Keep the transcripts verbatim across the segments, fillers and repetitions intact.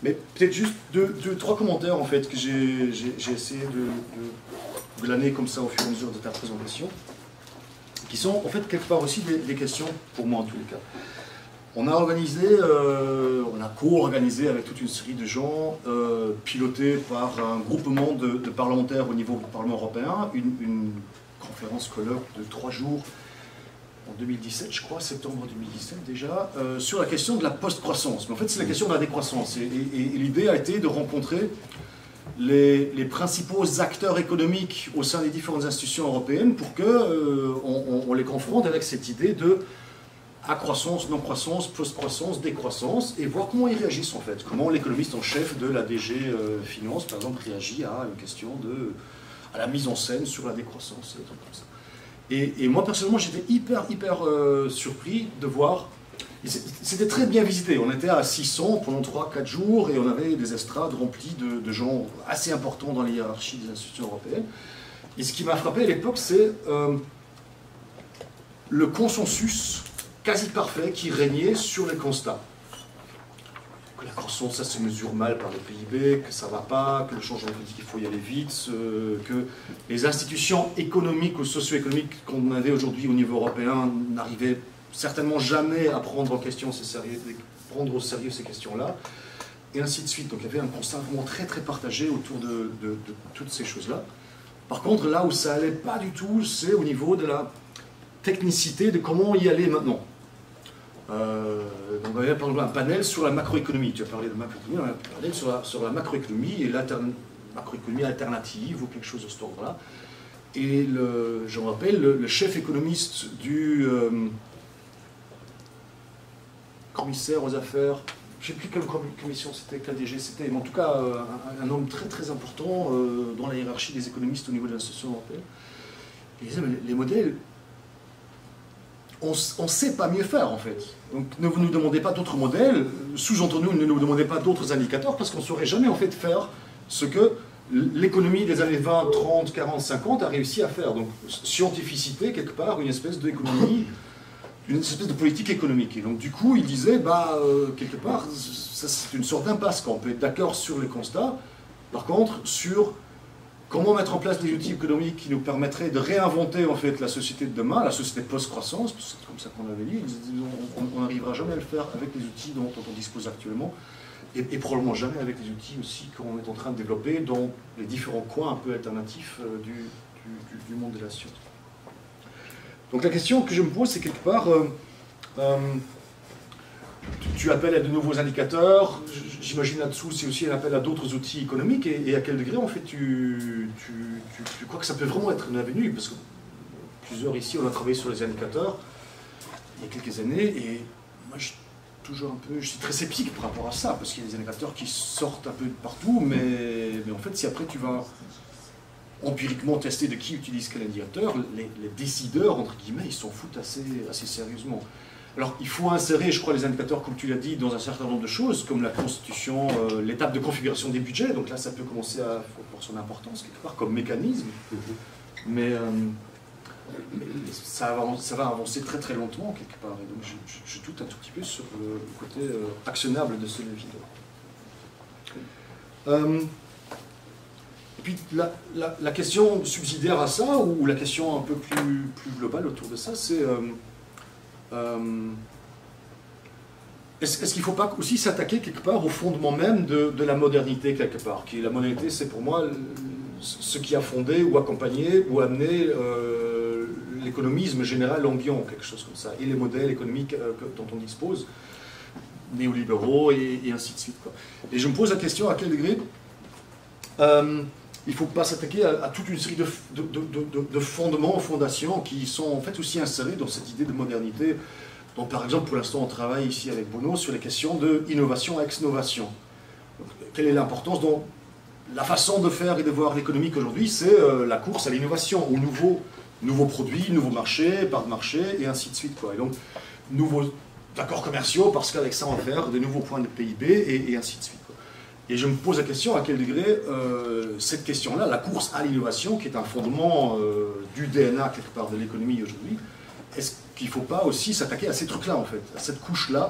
Mais peut-être juste deux, deux, trois commentaires en fait que j'ai essayé de, de glaner comme ça au fur et à mesure de ta présentation, qui sont en fait quelque part aussi des, des questions pour moi en tous les cas. On a organisé, euh, on a co-organisé avec toute une série de gens, euh, pilotés par un groupement de, de parlementaires au niveau du Parlement européen, une, une conférence colloque de trois jours en deux mille dix-sept, je crois, septembre deux mille dix-sept déjà, euh, sur la question de la post-croissance. Mais en fait, c'est la question de la décroissance. Et, et, et l'idée a été de rencontrer les, les principaux acteurs économiques au sein des différentes institutions européennes pour qu'on euh, on, on les confronte avec cette idée de accroissance, non-croissance, post-croissance, décroissance, et voir comment ils réagissent en fait. Comment l'économiste en chef de la D G euh, Finance, par exemple, réagit à une question de... à la mise en scène sur la décroissance, et des trucs comme ça. Et, et moi, personnellement, j'étais hyper, hyper euh, surpris de voir... C'était très bien visité. On était à six cents pendant trois quatre jours, et on avait des estrades remplies de, de gens assez importants dans les hiérarchies des institutions européennes. Et ce qui m'a frappé à l'époque, c'est euh, le consensus quasi parfait qui régnait sur les constats. Que la croissance, ça se mesure mal par le P I B, que ça ne va pas, que le changement politique, il faut y aller vite, euh, que les institutions économiques ou socio-économiques qu'on avait aujourd'hui au niveau européen n'arrivaient certainement jamais à prendre en question ces sérieux, prendre au sérieux ces questions-là, et ainsi de suite. Donc il y avait un constat vraiment très très partagé autour de, de, de toutes ces choses-là. Par contre, là où ça n'allait pas du tout, c'est au niveau de la technicité de comment y aller maintenant. Euh, donc on avait par exemple un panel sur la macroéconomie. Tu as parlé de macroéconomie, on a un panel sur la, sur la macroéconomie et la macroéconomie alternative ou quelque chose de cet ordre-là. Et le, je me rappelle, le, le chef économiste du euh, commissaire aux affaires, je ne sais plus quelle commission c'était, quel D G c'était, mais en tout cas un, un homme très très important euh, dans la hiérarchie des économistes au niveau de l'institution européenne. Il disait, mais les modèles, on ne sait pas mieux faire en fait. Donc ne vous nous demandez pas d'autres modèles, sous-entendu ne nous demandez pas d'autres indicateurs, parce qu'on ne saurait jamais en fait faire ce que l'économie des années vingt, trente, quarante, cinquante a réussi à faire. Donc scientificité, quelque part, une espèce d'économie, une espèce de politique économique. Et donc du coup, il disait, bah, euh, quelque part, c'est une sorte d'impasse, quand on peut être d'accord sur les constats, par contre, sur comment mettre en place des outils économiques qui nous permettraient de réinventer en fait la société de demain, la société post-croissance, c'est comme ça qu'on l'avait dit, on n'arrivera jamais à le faire avec les outils dont, dont on dispose actuellement, et, et probablement jamais avec les outils aussi qu'on est en train de développer dans les différents coins un peu alternatifs euh, du, du, du monde de la science. Donc la question que je me pose, c'est quelque part, euh, euh, tu, tu appelles à de nouveaux indicateurs, j'imagine là-dessous c'est aussi un appel à d'autres outils économiques, et, et à quel degré en fait tu, tu, tu, tu crois que ça peut vraiment être une avenue, parce que plusieurs ici on a travaillé sur les indicateurs il y a quelques années, et moi je, toujours un peu, je suis très sceptique par rapport à ça, parce qu'il y a des indicateurs qui sortent un peu de partout, mais, mais en fait si après tu vas empiriquement tester de qui utilise quel indicateur, les, les décideurs, entre guillemets, ils s'en foutent assez, assez sérieusement. Alors, il faut insérer, je crois, les indicateurs, comme tu l'as dit, dans un certain nombre de choses, comme la constitution, euh, l'étape de configuration des budgets. Donc là, ça peut commencer à avoir son importance, quelque part, comme mécanisme. Mais, euh, mais ça, va, ça va avancer très très lentement, quelque part. Et donc, je, je, je doute un tout petit peu sur le côté euh, actionnable de ce levier-là. Euh, et puis, la, la, la question subsidiaire à ça, ou la question un peu plus, plus globale autour de ça, c'est... Euh, Euh, Est-ce est qu'il ne faut pas aussi s'attaquer quelque part au fondement même de, de la modernité quelque part, qui, la modernité c'est pour moi ce qui a fondé ou accompagné ou amené euh, l'économisme général ambiant, quelque chose comme ça, et les modèles économiques euh, que, dont on dispose, néolibéraux et, et ainsi de suite, quoi. Et je me pose la question à quel degré euh, il ne faut pas s'attaquer à, à toute une série de, de, de, de, de fondements, fondations qui sont en fait aussi insérés dans cette idée de modernité. Donc par exemple, pour l'instant, on travaille ici avec Bruno sur les questions de innovation à ex-novation. Quelle est l'importance dans la façon de faire et de voir l'économique aujourd'hui? C'est euh, la course à l'innovation, aux nouveaux, nouveaux produits, nouveaux marchés, parts de marché, et ainsi de suite, quoi. Et donc, nouveaux accords commerciaux, parce qu'avec ça, on va faire de nouveaux points de P I B, et, et ainsi de suite, quoi. Et je me pose la question à quel degré euh, cette question-là, la course à l'innovation, qui est un fondement euh, du D N A quelque part de l'économie aujourd'hui, est-ce qu'il ne faut pas aussi s'attaquer à ces trucs-là en fait, à cette couche-là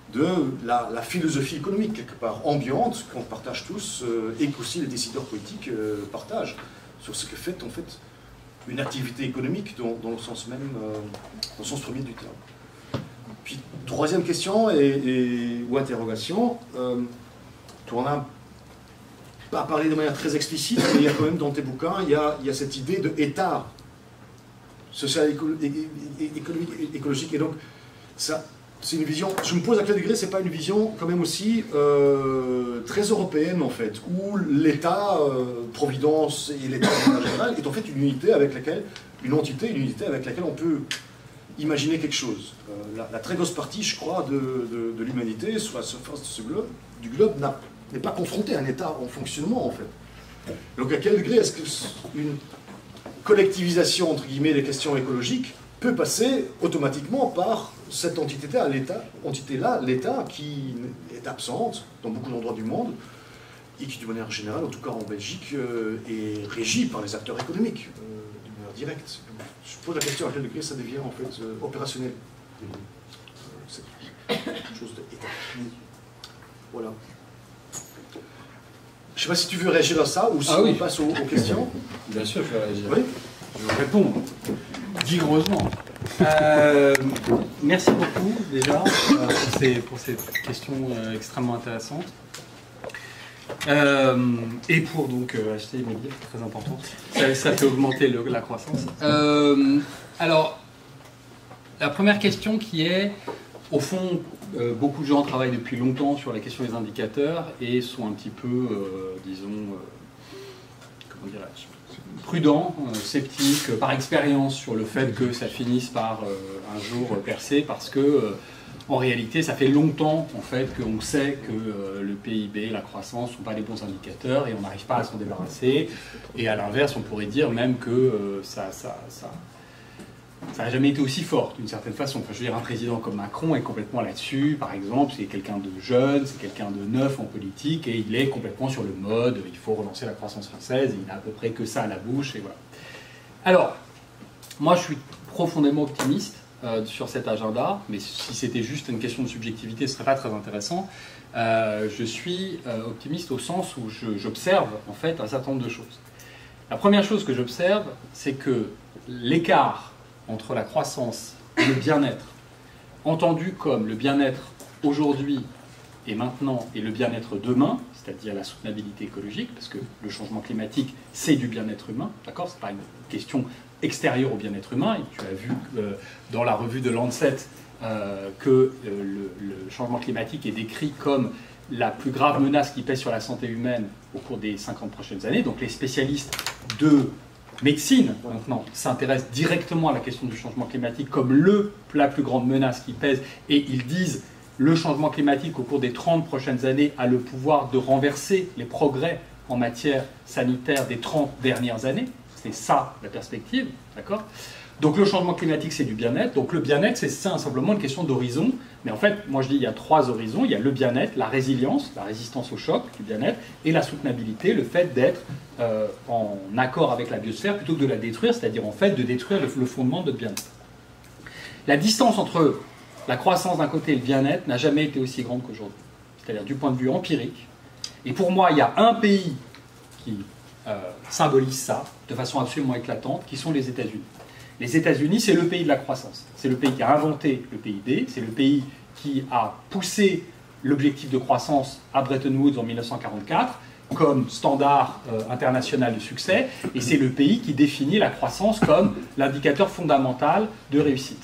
de la, la philosophie économique, quelque part, ambiante, qu'on partage tous, euh, et qu'aussi les décideurs politiques euh, partagent, sur ce que fait, en fait, une activité économique dans, dans le sens même, euh, dans le sens premier du terme. Puis, troisième question, et, et, ou interrogation, euh, tu en as pas parlé de manière très explicite, mais il y a quand même dans tes bouquins, il y a, il y a cette idée de État social, éco, économique, écologique, et donc, ça, c'est une vision, je me pose à quel degré, c'est pas une vision quand même aussi euh, très européenne en fait, où l'État, euh, Providence et l'État en général est en fait une unité avec laquelle, une entité, une unité avec laquelle on peut imaginer quelque chose. Euh, la, la très grosse partie, je crois, de, de, de l'humanité, sur la surface de ce globe, du globe, n'est pas confrontée à un État en fonctionnement en fait. Donc à quel degré est-ce qu'une collectivisation entre guillemets des questions écologiques peut passer automatiquement par cette entité-là, l'État, entité-là, l'État qui est absente dans beaucoup d'endroits du monde et qui, de manière générale, en tout cas en Belgique, euh, est régie par les acteurs économiques, euh, de manière directe. Je pose la question à quel degré ça devient en fait euh, opérationnel. Euh, c'est quelque chose d'État. Voilà. Je ne sais pas si tu veux réagir à ça ou si ah, oui. on passe aux, aux questions. Bien sûr, je vais réagir. Oui. Je vais répondre vigoureusement. Euh, merci beaucoup déjà euh, pour, ces, pour ces questions euh, extrêmement intéressantes. Euh, et pour donc euh, acheter immobilier, très important. Ça, ça fait augmenter le, la croissance. Euh, alors, la première question qui est, au fond, euh, beaucoup de gens travaillent depuis longtemps sur la question des indicateurs et sont un petit peu, euh, disons, euh, comment dirais-je, prudents, euh, sceptiques, euh, par expérience sur le fait que ça finisse par euh, un jour euh, percer, parce que euh, en réalité, ça fait longtemps en fait qu'on sait que euh, le P I B, la croissance, ne sont pas les bons indicateurs et on n'arrive pas à s'en débarrasser. Et à l'inverse, on pourrait dire même que euh, ça, ça, ça, ça n'a jamais été aussi fort d'une certaine façon. Enfin, je veux dire, un président comme Macron est complètement là-dessus, par exemple, c'est quelqu'un de jeune, c'est quelqu'un de neuf en politique, et il est complètement sur le mode, il faut relancer la croissance française, et il n'a à peu près que ça à la bouche, et voilà. Alors, moi je suis profondément optimiste euh, sur cet agenda, mais si c'était juste une question de subjectivité, ce ne serait pas très intéressant. Euh, je suis euh, optimiste au sens où j'observe en fait un certain nombre de choses. La première chose que j'observe, c'est que l'écart entre la croissance et le bien-être, entendu comme le bien-être aujourd'hui et maintenant et le bien-être demain, c'est-à-dire la soutenabilité écologique, parce que le changement climatique, c'est du bien-être humain, d'accord ? Ce n'est pas une question extérieure au bien-être humain, et tu as vu euh, dans la revue de Lancet euh, que euh, le, le changement climatique est décrit comme la plus grave menace qui pèse sur la santé humaine au cours des cinquante prochaines années. Donc les spécialistes de médecine, maintenant, s'intéressent directement à la question du changement climatique comme le, la plus grande menace qui pèse, et ils disent le changement climatique au cours des trente prochaines années a le pouvoir de renverser les progrès en matière sanitaire des trente dernières années. C'est ça la perspective, d'accord ? Donc le changement climatique, c'est du bien-être. Donc le bien-être, c'est simplement une question d'horizon. Mais en fait, moi je dis il y a trois horizons. Il y a le bien-être, la résilience, la résistance au choc du bien-être, et la soutenabilité, le fait d'être euh, en accord avec la biosphère plutôt que de la détruire, c'est-à-dire en fait de détruire le, le fondement de notre bien-être. La distance entre la croissance d'un côté et le bien-être n'a jamais été aussi grande qu'aujourd'hui. C'est-à-dire du point de vue empirique. Et pour moi, il y a un pays qui euh, symbolise ça de façon absolument éclatante, qui sont les États-Unis. Les États-Unis, c'est le pays de la croissance. C'est le pays qui a inventé le P I B, c'est le pays qui a poussé l'objectif de croissance à Bretton Woods en mille neuf cent quarante-quatre comme standard euh, international de succès, et c'est le pays qui définit la croissance comme l'indicateur fondamental de réussite.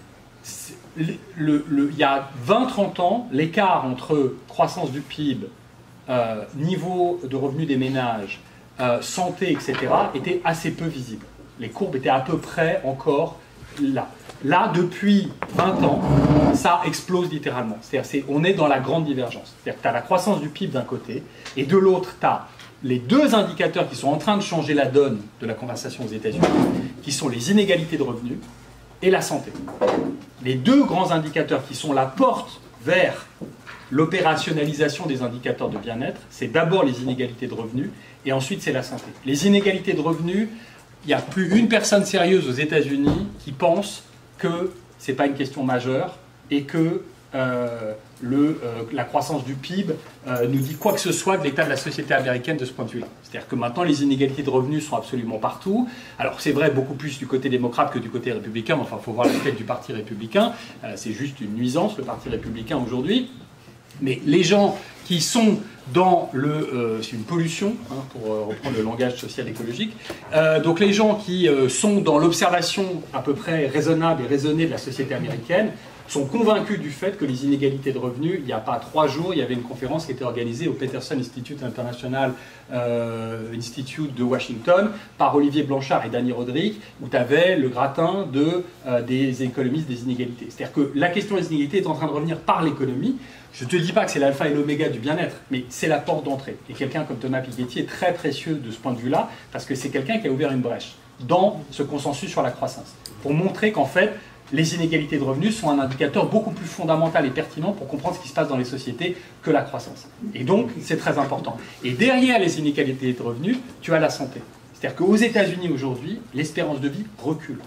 Le, le, le, il y a vingt à trente ans, l'écart entre croissance du P I B, euh, niveau de revenus des ménages, euh, santé, et cetera, était assez peu visible. Les courbes étaient à peu près encore là. Là, depuis vingt ans, ça explose littéralement. C'est-à-dire qu'on est dans la grande divergence. C'est-à-dire que tu as la croissance du P I B d'un côté, et de l'autre, tu as les deux indicateurs qui sont en train de changer la donne de la conversation aux États-Unis, qui sont les inégalités de revenus et la santé. Les deux grands indicateurs qui sont la porte vers l'opérationnalisation des indicateurs de bien-être, c'est d'abord les inégalités de revenus, et ensuite c'est la santé. Les inégalités de revenus, il n'y a plus une personne sérieuse aux États-Unis qui pense que ce n'est pas une question majeure et que euh, le, euh, la croissance du P I B euh, nous dit quoi que ce soit de l'état de la société américaine de ce point de vue-là. C'est-à-dire que maintenant, les inégalités de revenus sont absolument partout. Alors, c'est vrai beaucoup plus du côté démocrate que du côté républicain, mais enfin, il faut voir la tête du Parti républicain. Euh, c'est juste une nuisance, le Parti républicain, aujourd'hui. Mais les gens qui sont dans le... Euh, c'est une pollution, hein, pour euh, reprendre le langage social-écologique. Euh, donc les gens qui euh, sont dans l'observation à peu près raisonnable et raisonnée de la société américaine sont convaincus du fait que les inégalités de revenus, il n'y a pas trois jours, il y avait une conférence qui était organisée au Peterson Institute International euh, Institute de Washington par Olivier Blanchard et Danny Roderick, où tu avais le gratin de, euh, des économistes des inégalités. C'est-à-dire que la question des inégalités est en train de revenir par l'économie. Je ne te dis pas que c'est l'alpha et l'oméga du bien-être, mais c'est la porte d'entrée. Et quelqu'un comme Thomas Piketty est très précieux de ce point de vue-là, parce que c'est quelqu'un qui a ouvert une brèche dans ce consensus sur la croissance, pour montrer qu'en fait, les inégalités de revenus sont un indicateur beaucoup plus fondamental et pertinent pour comprendre ce qui se passe dans les sociétés que la croissance. Et donc, c'est très important. Et derrière les inégalités de revenus, tu as la santé. C'est-à-dire qu'aux États-Unis aujourd'hui, l'espérance de vie recule.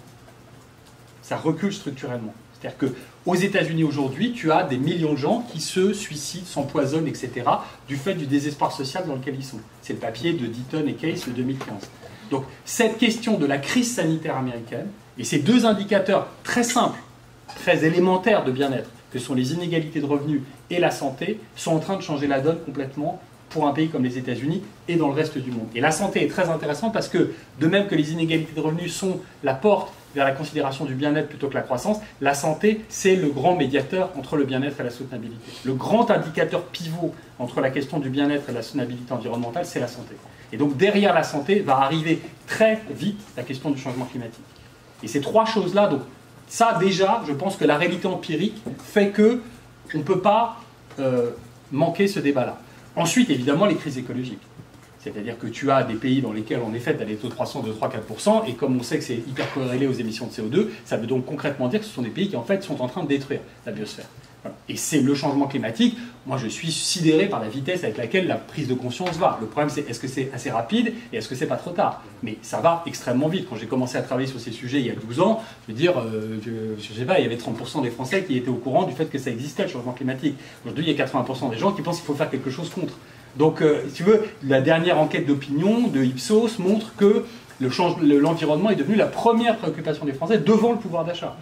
Ça recule structurellement. C'est-à-dire qu'aux États-Unis aujourd'hui, tu as des millions de gens qui se suicident, s'empoisonnent, et cetera, du fait du désespoir social dans lequel ils sont. C'est le papier de Deaton et Case de deux mille quinze. Donc, cette question de la crise sanitaire américaine, et ces deux indicateurs très simples, très élémentaires de bien-être, que sont les inégalités de revenus et la santé, sont en train de changer la donne complètement pour un pays comme les États-Unis et dans le reste du monde. Et la santé est très intéressante parce que, de même que les inégalités de revenus sont la porte vers la considération du bien-être plutôt que la croissance, la santé, c'est le grand médiateur entre le bien-être et la soutenabilité. Le grand indicateur pivot entre la question du bien-être et la soutenabilité environnementale, c'est la santé. Et donc derrière la santé va arriver très vite la question du changement climatique. Et ces trois choses-là, donc ça déjà, je pense que la réalité empirique fait que on ne peut pas euh, manquer ce débat-là. Ensuite, évidemment, les crises écologiques. C'est-à-dire que tu as des pays dans lesquels, en effet, tu as des taux de croissance de trois à quatre pour cent, et comme on sait que c'est hyper corrélé aux émissions de C O deux, ça veut donc concrètement dire que ce sont des pays qui, en fait, sont en train de détruire la biosphère. Voilà. Et c'est le changement climatique. Moi, je suis sidéré par la vitesse avec laquelle la prise de conscience va. Le problème, c'est est-ce que c'est assez rapide et est-ce que c'est pas trop tard? Mais ça va extrêmement vite. Quand j'ai commencé à travailler sur ces sujets il y a douze ans, je veux dire, euh, je, je sais pas, il y avait trente pour cent des Français qui étaient au courant du fait que ça existait, le changement climatique. Aujourd'hui, il y a quatre-vingts pour cent des gens qui pensent qu'il faut faire quelque chose contre. Donc, euh, si tu veux, la dernière enquête d'opinion de Ipsos montre que l'environnement est devenu la première préoccupation des Français devant le pouvoir d'achat.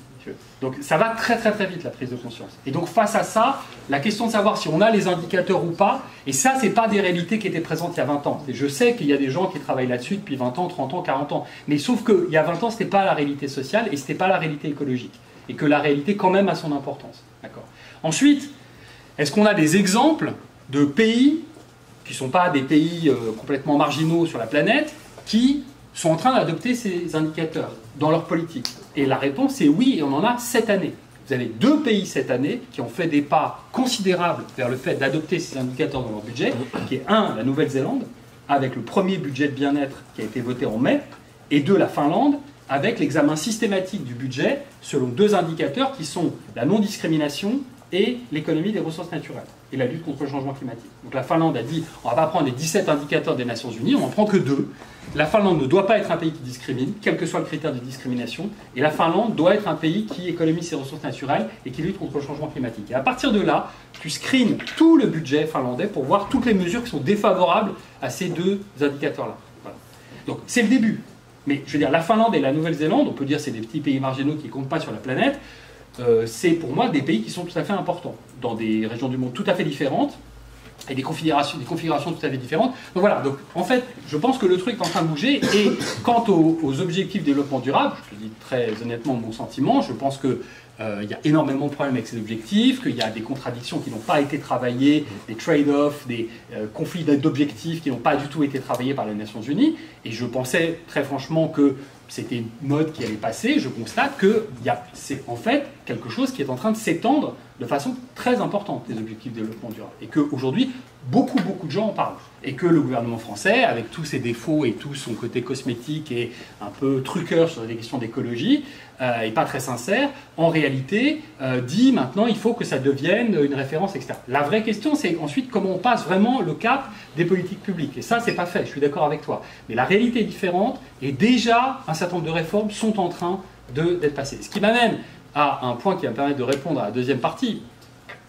Donc ça va très très très vite la prise de conscience. Et donc face à ça, la question de savoir si on a les indicateurs ou pas, et ça c'est pas des réalités qui étaient présentes il y a vingt ans. Et je sais qu'il y a des gens qui travaillent là-dessus depuis vingt ans, trente ans, quarante ans. Mais sauf qu'il y a vingt ans, c'était pas la réalité sociale et c'était pas la réalité écologique. Et que la réalité quand même a son importance. D'accord. Ensuite, est-ce qu'on a des exemples de pays qui ne sont pas des pays euh, complètement marginaux sur la planète, qui sont en train d'adopter ces indicateurs dans leur politique? Et la réponse est oui, et on en a cette année. Vous avez deux pays cette année qui ont fait des pas considérables vers le fait d'adopter ces indicateurs dans leur budget, qui est un, la Nouvelle-Zélande, avec le premier budget de bien-être qui a été voté en mai, et deux, la Finlande, avec l'examen systématique du budget selon deux indicateurs qui sont la non-discrimination et l'économie des ressources naturelles et la lutte contre le changement climatique. Donc la Finlande a dit, on ne va pas prendre les dix-sept indicateurs des Nations Unies, on n'en prend que deux. La Finlande ne doit pas être un pays qui discrimine, quel que soit le critère de discrimination, et la Finlande doit être un pays qui économise ses ressources naturelles et qui lutte contre le changement climatique. Et à partir de là, tu screens tout le budget finlandais pour voir toutes les mesures qui sont défavorables à ces deux indicateurs-là. Voilà. Donc c'est le début. Mais je veux dire, la Finlande et la Nouvelle-Zélande, on peut dire que c'est des petits pays marginaux qui ne comptent pas sur la planète, euh, c'est pour moi des pays qui sont tout à fait importants, dans des régions du monde tout à fait différentes, et des configurations, des configurations tout à fait différentes. Donc voilà, donc, en fait, je pense que le truc est en train de bouger, et quant aux, aux objectifs de développement durable, je te dis très honnêtement mon sentiment, je pense que Euh, il y a énormément de problèmes avec ces objectifs, qu'il y a des contradictions qui n'ont pas été travaillées, des trade-offs, des euh, conflits d'objectifs qui n'ont pas du tout été travaillés par les Nations Unies. Et je pensais très franchement que c'était une mode qui allait passer. Je constate que c'est en fait quelque chose qui est en train de s'étendre de façon très importante, les objectifs de développement durable. Et qu'aujourd'hui, beaucoup, beaucoup de gens en parlent. Et que le gouvernement français, avec tous ses défauts et tout son côté cosmétique et un peu truqueur sur des questions d'écologie, euh, et pas très sincère, en réalité, euh, dit maintenant il faut que ça devienne une référence, et cetera. La vraie question, c'est ensuite comment on passe vraiment le cap des politiques publiques. Et ça, c'est pas fait, je suis d'accord avec toi. Mais la réalité est différente, et déjà, un certain nombre de réformes sont en train d'être passées. Ce qui m'amène à un point qui va me permettre de répondre à la deuxième partie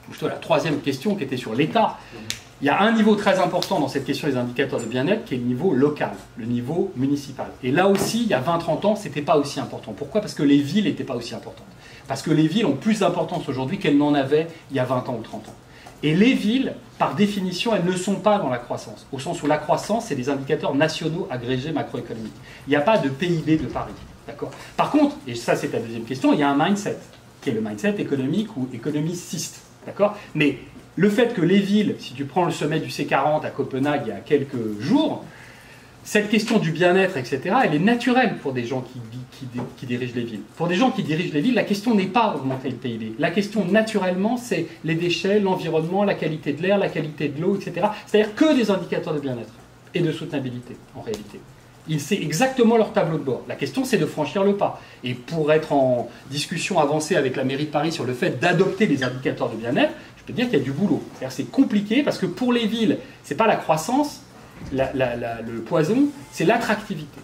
plutôt la troisième question qui était sur l'État. Il y a un niveau très important dans cette question des indicateurs de bien-être qui est le niveau local, le niveau municipal. Et là aussi, il y a vingt à trente ans, ce n'était pas aussi important. Pourquoi? Parce que les villes n'étaient pas aussi importantes. Parce que les villes ont plus d'importance aujourd'hui qu'elles n'en avaient il y a vingt ans ou trente ans. Et les villes, par définition, elles ne sont pas dans la croissance. Au sens où la croissance, c'est des indicateurs nationaux agrégés macroéconomiques. Il n'y a pas de P I B de Paris. D'accord. Par contre, et ça c'est ta deuxième question, il y a un mindset, qui est le mindset économique ou économiciste. D'accord. Mais le fait que les villes, si tu prends le sommet du C quarante à Copenhague il y a quelques jours, cette question du bien-être, et cetera, elle est naturelle pour des gens qui, qui, qui dirigent les villes. Pour des gens qui dirigent les villes, la question n'est pas augmenter le P I B. La question, naturellement, c'est les déchets, l'environnement, la qualité de l'air, la qualité de l'eau, et cetera. C'est-à-dire que des indicateurs de bien-être et de soutenabilité, en réalité. C'est exactement leur tableau de bord. La question, c'est de franchir le pas. Et pour être en discussion avancée avec la mairie de Paris sur le fait d'adopter des indicateurs de bien-être, je peux dire qu'il y a du boulot. C'est-à-dire c'est compliqué parce que pour les villes, c'est pas la croissance, la, la, la, le poison, c'est l'attractivité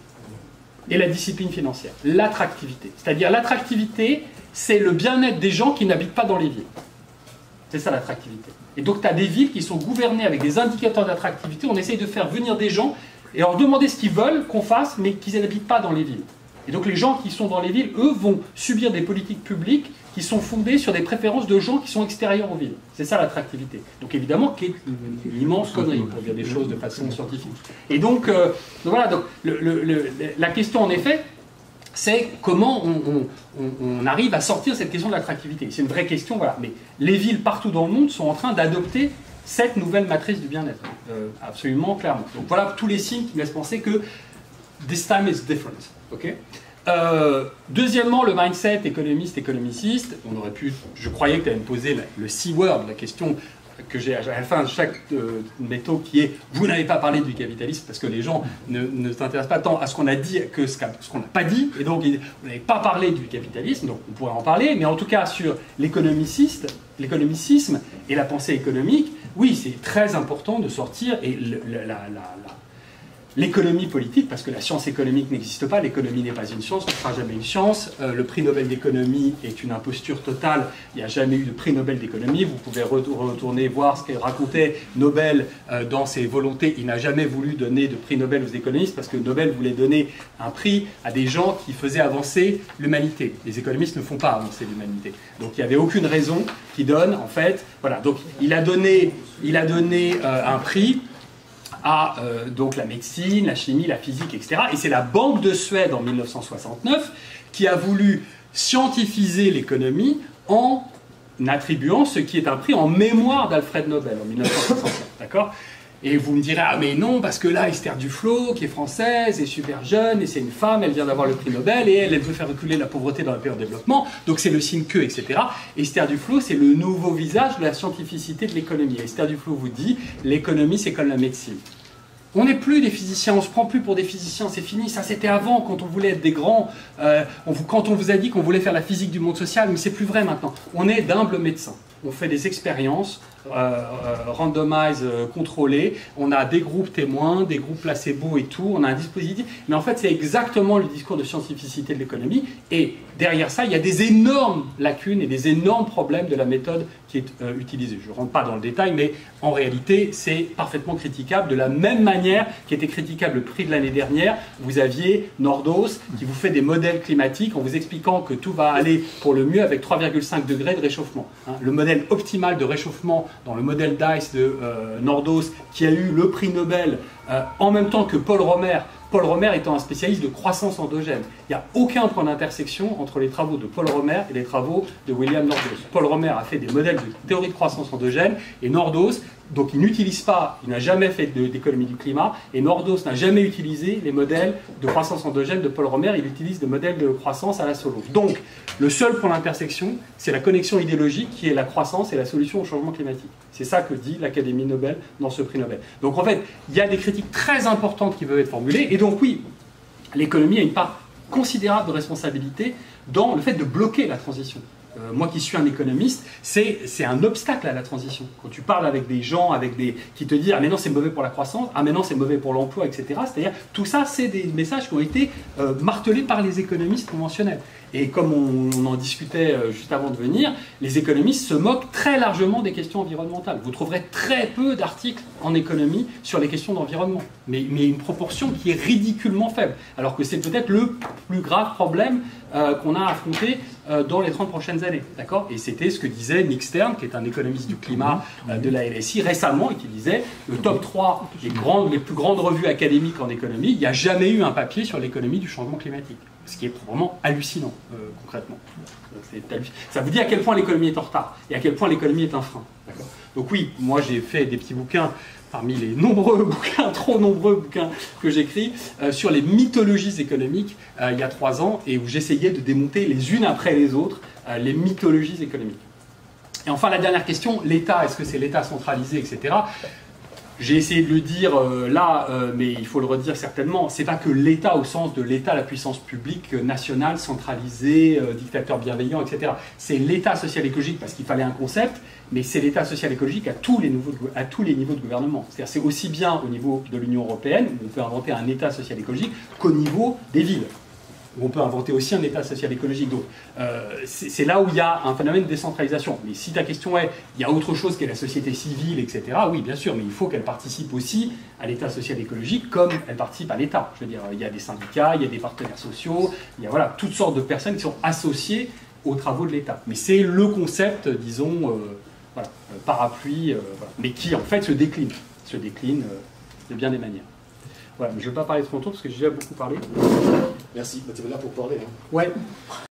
et la discipline financière. L'attractivité. C'est-à-dire l'attractivité, c'est le bien-être des gens qui n'habitent pas dans les villes. C'est ça l'attractivité. Et donc tu as des villes qui sont gouvernées avec des indicateurs d'attractivité. On essaye de faire venir des gens et leur demander ce qu'ils veulent qu'on fasse, mais qu'ils n'habitent pas dans les villes. Et donc les gens qui sont dans les villes, eux, vont subir des politiques publiques qui sont fondées sur des préférences de gens qui sont extérieurs aux villes. C'est ça l'attractivité. Donc évidemment, qui est une immense connerie, pour dire des choses de façon scientifique. Et donc, euh, donc voilà, donc, le, le, le, la question en effet, c'est comment on, on, on arrive à sortir cette question de l'attractivité. C'est une vraie question, voilà. Mais les villes partout dans le monde sont en train d'adopter cette nouvelle matrice du bien-être, euh, absolument clairement. Donc voilà tous les signes qui me laissent penser que this time is different. Okay. Euh, deuxièmement, le mindset économiste, économiciste. On aurait pu, je croyais que tu allais me poser la, le C-word, la question que j'ai à la fin de chaque euh, métaux qui est « vous n'avez pas parlé du capitalisme » parce que les gens ne, ne s'intéressent pas tant à ce qu'on a dit que ce qu'on n'a pas dit, et donc vous n'avez pas parlé du capitalisme, donc on pourrait en parler, mais en tout cas sur l'économicisme et la pensée économique, oui, c'est très important de sortir, et le, la, la, la, l'économie politique, parce que la science économique n'existe pas, l'économie n'est pas une science, ne sera jamais une science, euh, le prix Nobel d'économie est une imposture totale, il n'y a jamais eu de prix Nobel d'économie, vous pouvez retourner voir ce que racontait Nobel euh, dans ses volontés, il n'a jamais voulu donner de prix Nobel aux économistes, parce que Nobel voulait donner un prix à des gens qui faisaient avancer l'humanité. Les économistes ne font pas avancer l'humanité. Donc il n'y avait aucune raison qui donne, en fait, voilà, donc il a donné, il a donné euh, un prix à euh, donc la médecine, la chimie, la physique, et cetera. Et c'est la Banque de Suède en mille neuf cent soixante-neuf qui a voulu scientifiser l'économie en attribuant ce qui est un prix en mémoire d'Alfred Nobel en mille neuf cent soixante-neuf. D'accord ? Et vous me direz, ah mais non, parce que là, Esther Duflo, qui est française, est super jeune, et c'est une femme, elle vient d'avoir le prix Nobel, et elle, elle veut faire reculer la pauvreté dans le pays en développement, donc c'est le signe que, et cetera. Esther Duflo, c'est le nouveau visage de la scientificité de l'économie. Esther Duflo vous dit, l'économie, c'est comme la médecine. On n'est plus des physiciens, on ne se prend plus pour des physiciens, c'est fini. Ça, c'était avant, quand on voulait être des grands, euh, on vous, quand on vous a dit qu'on voulait faire la physique du monde social, mais c'est plus vrai maintenant. On est d'humbles médecins. On fait des expériences euh, euh, randomisées, euh, contrôlées. On a des groupes témoins, des groupes placebo et tout. On a un dispositif. Mais en fait, c'est exactement le discours de scientificité de l'économie. Et derrière ça, il y a des énormes lacunes et des énormes problèmes de la méthode qui est euh, utilisée. Je ne rentre pas dans le détail, mais en réalité, c'est parfaitement critiquable. De la même manière qu'était critiquable le prix de l'année dernière, vous aviez Nordos qui vous fait des modèles climatiques en vous expliquant que tout va aller pour le mieux avec trois virgule cinq degrés de réchauffement. Hein, le modèle optimal de réchauffement dans le modèle DICE de euh, Nordos, qui a eu le prix Nobel euh, en même temps que Paul Romer, Paul Romer étant un spécialiste de croissance endogène. Il n'y a aucun point d'intersection entre les travaux de Paul Romer et les travaux de William Nordos. Paul Romer a fait des modèles de théorie de croissance endogène, et Nordos, donc il n'utilise pas, il n'a jamais fait d'économie du climat, et Nordos n'a jamais utilisé les modèles de croissance endogène de Paul Romer, il utilise des modèles de croissance à la Solow. Donc, le seul point d'intersection, c'est la connexion idéologique qui est la croissance et la solution au changement climatique. C'est ça que dit l'Académie Nobel dans ce prix Nobel. Donc en fait, il y a des critiques très importantes qui peuvent être formulées, et donc oui, l'économie a une part considérable de responsabilité dans le fait de bloquer la transition. Euh, moi qui suis un économiste, c'est un obstacle à la transition. Quand tu parles avec des gens avec des, qui te disent « Ah mais non, c'est mauvais pour la croissance, ah mais non, c'est mauvais pour l'emploi, et cetera » C'est-à-dire, tout ça, c'est des messages qui ont été euh, martelés par les économistes conventionnels. Et comme on, on en discutait euh, juste avant de venir, les économistes se moquent très largement des questions environnementales. Vous trouverez très peu d'articles en économie sur les questions d'environnement, mais, mais une proportion qui est ridiculement faible, alors que c'est peut-être le plus grave problème euh, qu'on a à affronter euh, dans les trente prochaines années. D'accord ? Et c'était ce que disait Nick Stern, qui est un économiste du climat euh, de la L S I récemment, et qui disait le top trois des grandes, les plus grandes revues académiques en économie, il n'y a jamais eu un papier sur l'économie du changement climatique. Ce qui est vraiment hallucinant, euh, concrètement. Halluc... Ça vous dit à quel point l'économie est en retard et à quel point l'économie est un frein. Donc oui, moi j'ai fait des petits bouquins, parmi les nombreux bouquins, trop nombreux bouquins que j'écris, euh, sur les mythologies économiques euh, il y a trois ans, et où j'essayais de démonter les unes après les autres euh, les mythologies économiques. Et enfin la dernière question, l'État, est-ce que c'est l'État centralisé, et cetera. J'ai essayé de le dire euh, là, euh, mais il faut le redire certainement, c'est pas que l'État au sens de l'État, la puissance publique euh, nationale, centralisée, euh, dictateur bienveillant, et cetera. C'est l'État social-écologique parce qu'il fallait un concept, mais c'est l'État social-écologique à tous les niveaux de, à tous les niveaux de gouvernement. C'est-à-dire c'est aussi bien au niveau de l'Union européenne, où on peut inventer un État social-écologique, qu'au niveau des villes, où on peut inventer aussi un État social-écologique. Donc, euh, c'est là où il y a un phénomène de décentralisation. Mais si ta question est, il y a autre chose qu'est la société civile, et cetera, oui, bien sûr, mais il faut qu'elle participe aussi à l'État social-écologique comme elle participe à l'État. Je veux dire, il y a des syndicats, il y a des partenaires sociaux, il y a voilà, toutes sortes de personnes qui sont associées aux travaux de l'État. Mais c'est le concept, disons, euh, voilà, parapluie, euh, voilà, mais qui en fait se décline, se décline euh, de bien des manières. Voilà, mais je ne vais pas parler trop longtemps parce que j'ai déjà beaucoup parlé. Merci, tu es là pour parler. Hein. Ouais.